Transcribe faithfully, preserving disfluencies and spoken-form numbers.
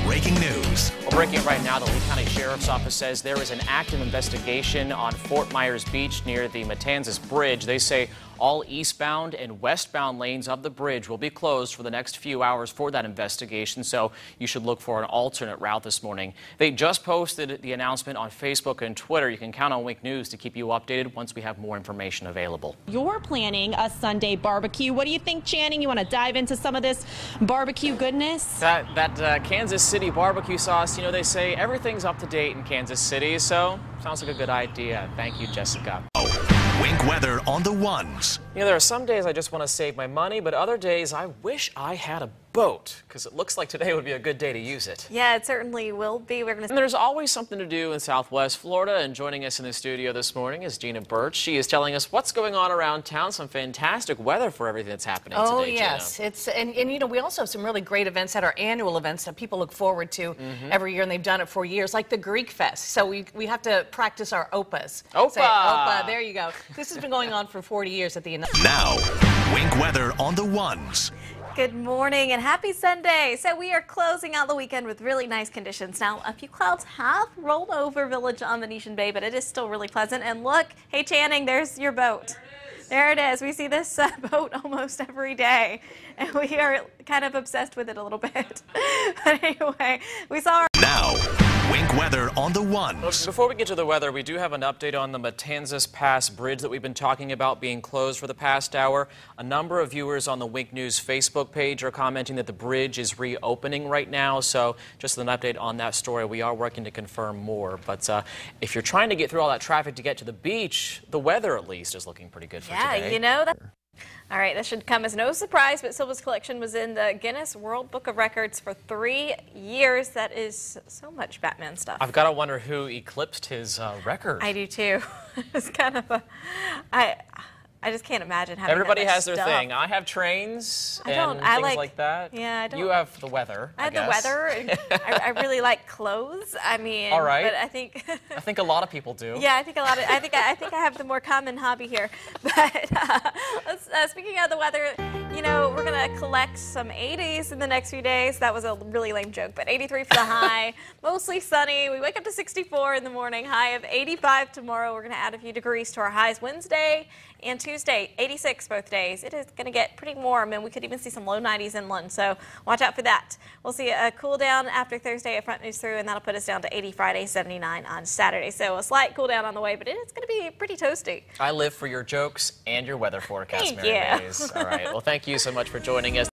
breaking news. Well, breaking right now, the Lee County Sheriff's Office says there is an active investigation on Fort Myers Beach near the Matanzas Bridge. They say all eastbound and westbound lanes of the bridge will be closed for the next few hours for that investigation, so you should look for an alternate route this morning. They just posted the announcement on Facebook and Twitter. You can count on Wink News to keep you updated once we have more information available. You're planning a Sunday barbecue. What do you think, Channing? You want to dive into some of this barbecue goodness? That, that uh, Kansas City barbecue sauce, you know, they say everything's up to date in Kansas City, so sounds like a good idea. Thank you, Jessica. Wink weather on the ones. You know, there are some days I just want to save my money, but other days I wish I had a boat, because it looks like today would be a good day to use it. Yeah, it certainly will be. We're gonna... And there's always something to do in Southwest Florida, and joining us in the studio this morning is Gina Birch. She is telling us what's going on around town, some fantastic weather for everything that's happening oh, today, yes. Gina. It's, and, and, you know, we also have some really great events at our annual events that people look forward to mm-hmm. every year, and they've done it for years, like the Greek Fest. So we, we have to practice our opas. Opa! Say, opa, there you go. This has been going on for forty years at the end. Now, Wink weather on the ones. Good morning and happy Sunday. So we are closing out the weekend with really nice conditions. Now, a few clouds have rolled over Village on Venetian Bay, but it is still really pleasant. And look, hey Channing, there's your boat. There it is. We see this uh, boat almost every day, and we are kind of obsessed with it a little bit. But anyway, we saw our... Now, Wink weather on the ones. Before we get to the weather, we do have an update on the Matanzas Pass Bridge that we've been talking about being closed for the past hour. A number of viewers on the Wink News Facebook page are commenting that the bridge is reopening right now. So just an update on that story. We are working to confirm more. But uh, if you're trying to get through all that traffic to get to the beach, the weather at least is looking pretty good for yeah, today. Yeah, you know that. All right, this should come as no surprise, but Silva's collection was in the Guinness World Book of Records for three years. That is so much Batman stuff. I've got to wonder who eclipsed his uh, record. I do too. It's kind of a, I, I just can't imagine having Everybody that much has their stuff. thing. I have trains I and don't. I things like, like that. Yeah, I don't. You have the weather. I I have guess. the weather. I, I really like clothes. I mean, all right. But I think. I think a lot of people do. Yeah, I think a lot of. I think I, I think I have the more common hobby here. But uh, let's, uh, speaking of the weather, you know, we're gonna collect some eighties in the next few days. That was a really lame joke, but eighty-three for the high. Mostly sunny. We wake up to sixty-four in the morning. High of eighty-five tomorrow. We're gonna add a few degrees to our highs Wednesday and Tuesday. eighty-six both days. It is gonna get pretty warm, and we could even see some low nineties inland. So watch out for that. We'll see a cool down after Thursday at Front News through, and that'll put us down to eighty Friday, seventy-nine on Saturday. So a slight cool down on the way, but it is gonna be pretty toasty. I live for your jokes and your weather forecast, Thank Mary you. Mays. All right. Well, thank you so much for joining us.